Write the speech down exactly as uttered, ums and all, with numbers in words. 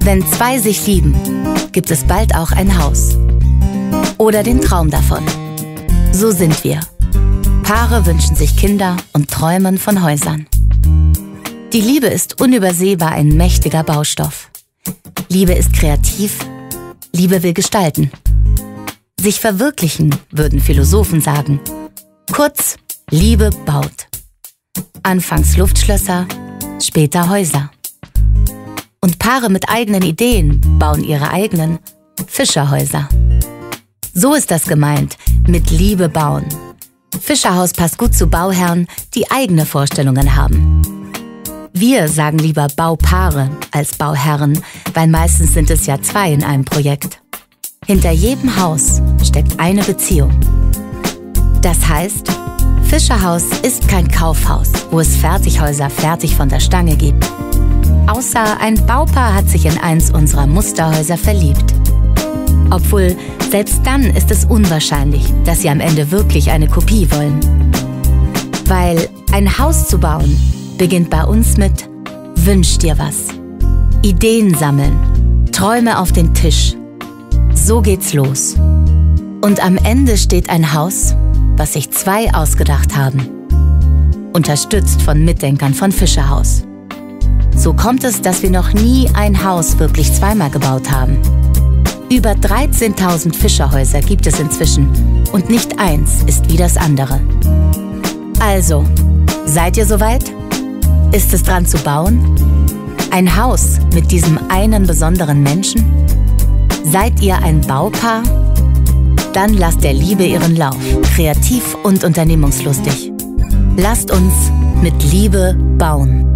Wenn zwei sich lieben, gibt es bald auch ein Haus. Oder den Traum davon. So sind wir. Paare wünschen sich Kinder und träumen von Häusern. Die Liebe ist unübersehbar ein mächtiger Baustoff. Liebe ist kreativ, Liebe will gestalten. Sich verwirklichen, würden Philosophen sagen. Kurz, Liebe baut. Anfangs Luftschlösser, später Häuser. Und Paare mit eigenen Ideen bauen ihre eigenen Fischerhäuser. So ist das gemeint, mit Liebe bauen. Fischerhaus passt gut zu Bauherren, die eigene Vorstellungen haben. Wir sagen lieber Baupaare als Bauherren, weil meistens sind es ja zwei in einem Projekt. Hinter jedem Haus steckt eine Beziehung. Das heißt, Fischerhaus ist kein Kaufhaus, wo es Fertighäuser fertig von der Stange gibt. Außer ein Baupaar hat sich in eins unserer Musterhäuser verliebt. Obwohl, selbst dann ist es unwahrscheinlich, dass sie am Ende wirklich eine Kopie wollen. Weil ein Haus zu bauen beginnt bei uns mit Wünsch dir was. Ideen sammeln, Träume auf den Tisch. So geht's los. Und am Ende steht ein Haus, was sich zwei ausgedacht haben. Unterstützt von Mitdenkern von Fischerhaus. So kommt es, dass wir noch nie ein Haus wirklich zweimal gebaut haben. Über dreizehntausend Fischerhäuser gibt es inzwischen und nicht eins ist wie das andere. Also, seid ihr soweit? Ist es dran zu bauen? Ein Haus mit diesem einen besonderen Menschen? Seid ihr ein Baupaar? Dann lasst der Liebe ihren Lauf, kreativ und unternehmungslustig. Lasst uns mit Liebe bauen.